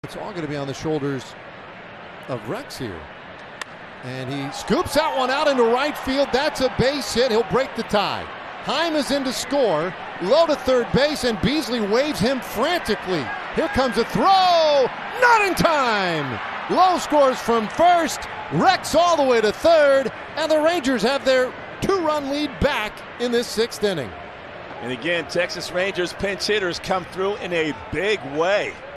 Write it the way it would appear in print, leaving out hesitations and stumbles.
It's all going to be on the shoulders of Reks here. And he scoops that one out into right field. That's a base hit. He'll break the tie. Heim is in to score. Low to third base, and Beasley waves him frantically. Here comes a throw. Not in time. Low scores from first. Reks all the way to third. And the Rangers have their two-run lead back in this sixth inning. And again, Texas Rangers pinch hitters come through in a big way.